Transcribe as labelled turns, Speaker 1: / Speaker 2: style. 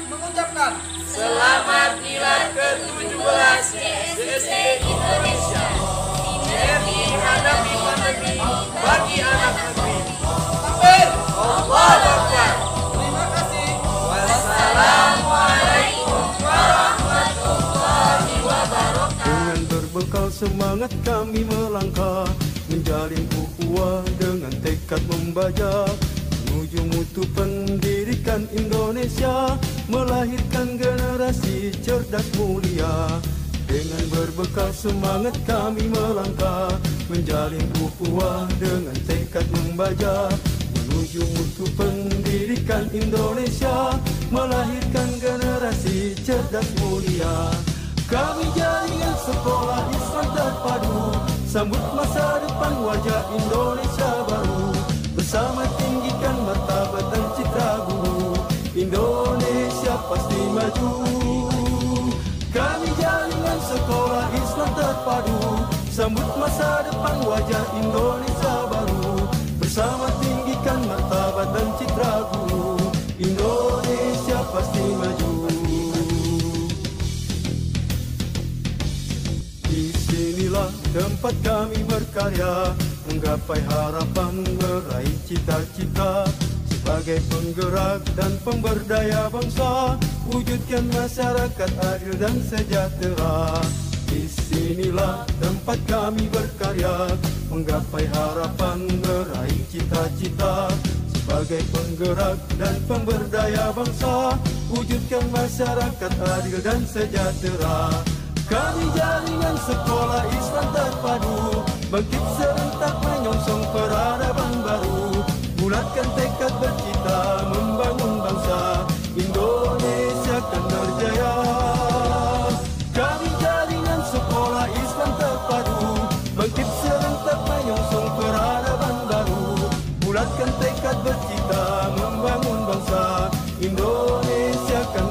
Speaker 1: mengucapkan
Speaker 2: Selamat Milad ke-17 GSD Indonesia. Sinergi menghadapi pandemi bagi anak negeri.
Speaker 1: takbir.
Speaker 2: Allahu Akbar.
Speaker 1: Terima kasih.
Speaker 2: Wassalamualaikum warahmatullahi wabarakatuh.
Speaker 3: Dengan berbekal semangat kami melangkah, menjalin ukhuwah dengan tekad membaca, menuju mutu pendidikan Indonesia, melahirkan generasi cerdas mulia. Dengan berbekal semangat kami melangkah, menjalin ukhuwah dengan tekad membaca, menuju mutu pendidikan Indonesia, melahirkan generasi cerdas mulia. Kami jaringan sekolah Islam terpadu, sambut masa depan wajah Indonesia baru. Bersama tinggikan martabat dan citra guru, Indonesia pasti maju. Kami jaringan sekolah Islam terpadu, sambut masa depan wajah Indonesia baru. Bersama tinggikan martabat dan citra guru, Indonesia pasti maju. Disinilah tempat kami berkarya, menggapai harapan, meraih cita-cita. Sebagai penggerak dan pemberdaya bangsa, wujudkan masyarakat adil dan sejahtera. Disinilah tempat kami berkarya, menggapai harapan, meraih cita-cita. Sebagai penggerak dan pemberdaya bangsa, wujudkan masyarakat adil dan sejahtera. Kami jaringan sekolah Islam terpadu, bangkit serentak menyongsong peradaban baru. Bulatkan tekad bercita membangun bangsa, Indonesia kan berjaya. Kami jaringan sekolah Islam terpadu, bangkit serentak menyongsong peradaban baru. Bulatkan tekad bercita membangun bangsa, Indonesia kan